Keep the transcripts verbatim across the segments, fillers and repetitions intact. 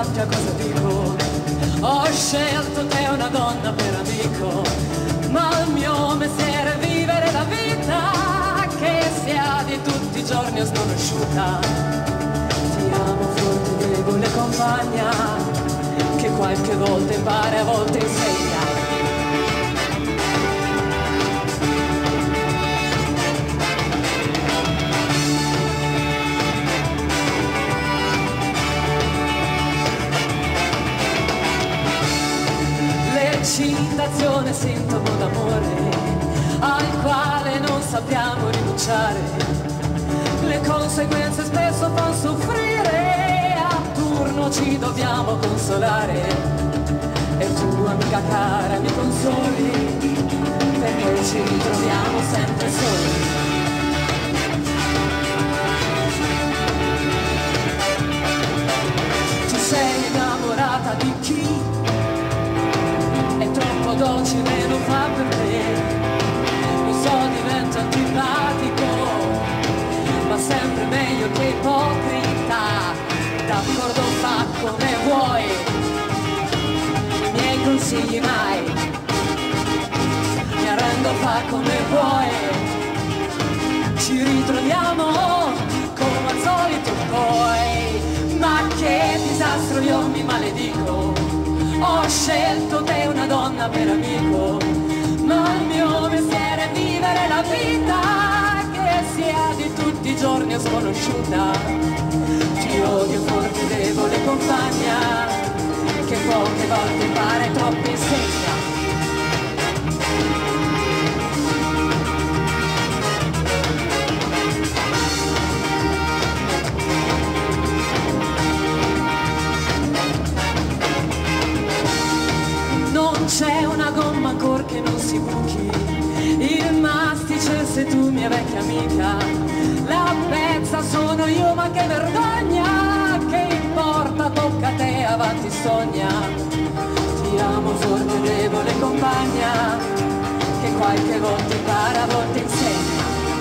sappia cosa dico. Ho scelto te una donna per amico, ma il mio mestiere è vivere la vita che sia di tutti i giorni o sconosciuta. Ti amo forte, debole compagna, che qualche volta impara e a volte insegna. L'eccitazione è sintomo d'amore al quale non sappiamo rinunciare. Le conseguenze spesso fanno soffrire, a turno ci dobbiamo consolare. E tu, amica cara, mi consoli, perché ci ritroviamo sempre soli. Tu sei innamorata di chi è troppo docile, non fa per te. Lo so, divento antipatico, ma sempre meglio che ipocrita. D'accordo, fa come vuoi, i miei consigli mai. Mi arrendo, fa come vuoi, ci ritroviamo come al solito poi. Ma che disastro, io mi maledico. Ho scelto te una donna per amico, ma il mio mestiere è vivere la vita che sia di tutti i giorni o sconosciuta. Ti odio forte, debole compagna, che poche volte pare troppo insegna. Non c'è una gomma ancora che non si buchi, il mastice se tu mia vecchia amica. La pezza sono io, ma che vergogna, che importa, tocca a te, avanti sogna. Ti amo forte, debole compagna, che qualche volta impara, a volte insegna.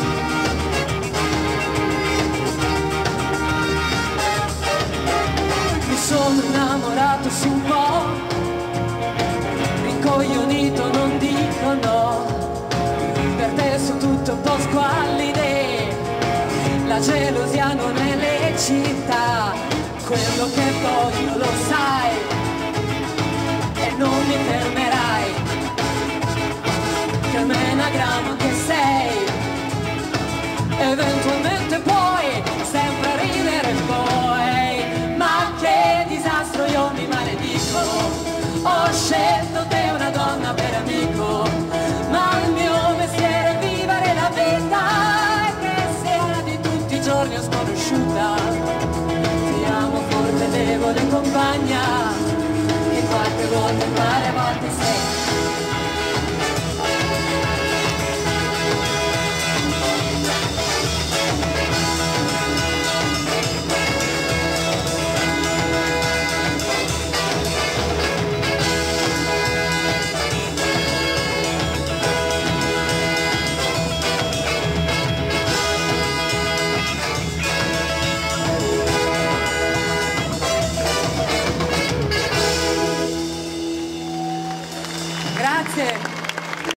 Mi sono innamorato su un po', coglionito, non dico no, per te sono tutto un po' squallide, la gelosia non è lecita, quello che voglio lo sai e non mi fermerai, che me una grama che sei, eventualmente puoi sempre ridere poi. Ma che disastro, io mi maledico. Ho scelto te una donna per amico, ma il mio mestiere è vivere la vita che sia di tutti i giorni o sconosciuta. Ti amo forte, debole compagna, che qualche volta impara, a volte sei. Grazie.